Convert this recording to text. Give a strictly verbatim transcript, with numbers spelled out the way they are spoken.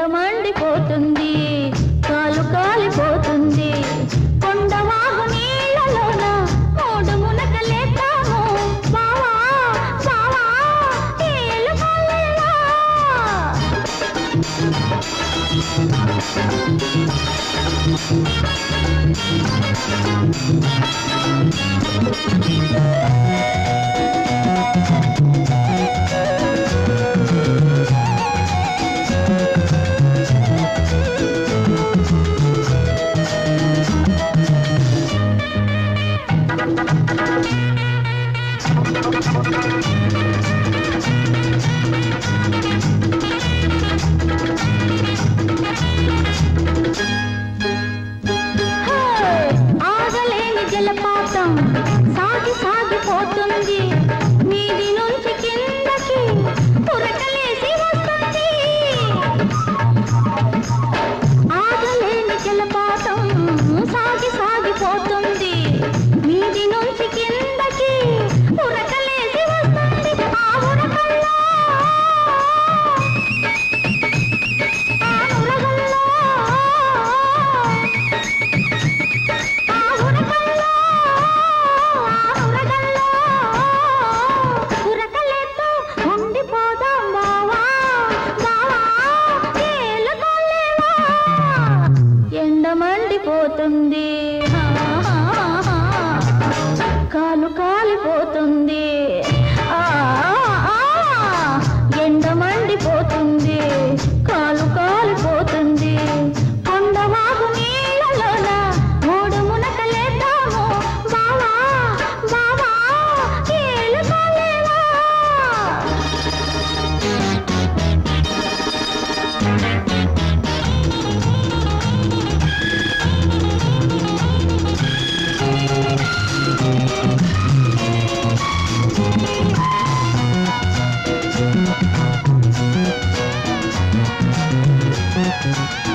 మండిపోతుంది కాలు కాలిపోతుంది కొండవాగు నీళ్ళలోన మూడు మునకలేద్దాము బావా బావా ఏలు కాలేవా ఆగలేని జలపాతం సాగి సాగిపోతుంది మీది నుంచి కిందకి ఉరకలేసి వస్తుంది ఆగలేని జలపాతం సాగి సాగిపోతుంది మీది నుంచి కిందకి ఉరకలేసి వస్తుంది ఆ ఉరకల్లో ఆ ఉరకల్లో ఆ ఉరకల్లో ఆ ఉరకల్లో ఉరకలేతో ఉండిపోదాం బావా బావా ఏలుకోలేవా ఎండ మండిపోతుంది కాలు కాలిపోతుంది ఆ ఎండ మండిపోతుంది కాలు కాలిపోతుంది కొండవాగు నీళ్ళలోన మూడు మునకలేద్దాము బావా బావా ఏలు కాలేవా Thank you.